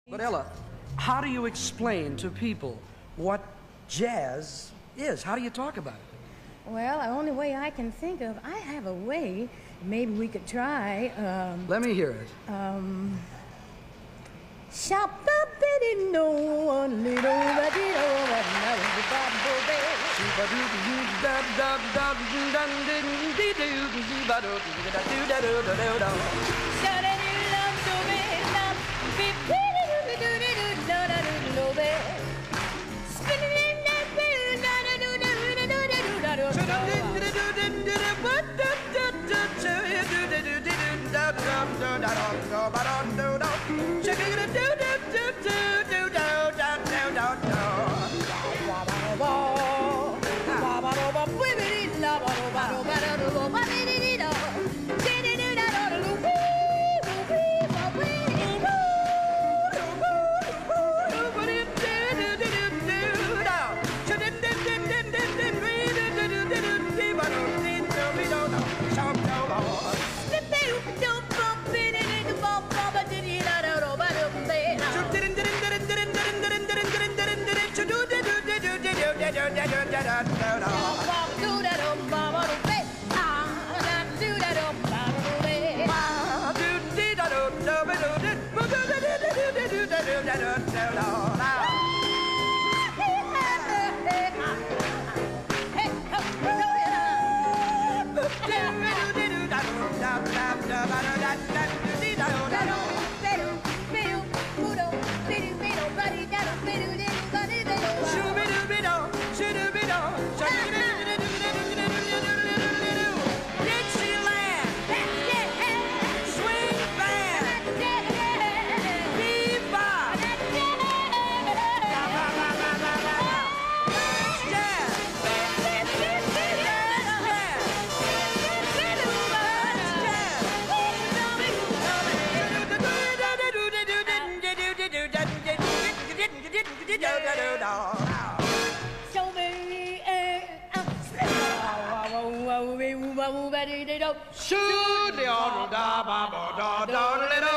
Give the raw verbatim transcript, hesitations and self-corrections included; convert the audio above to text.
But Ella, how do you explain to people what jazz is? How do you talk about it? Well, the only way I can think of, I have a way. Maybe we could try. Um, Let me hear it. Um. Shop up it no one little but it over now the bubble bed. Shout it in love so bad, love be pretty do do do do do do do spinning in that bed, da da do do do do da do Shoot the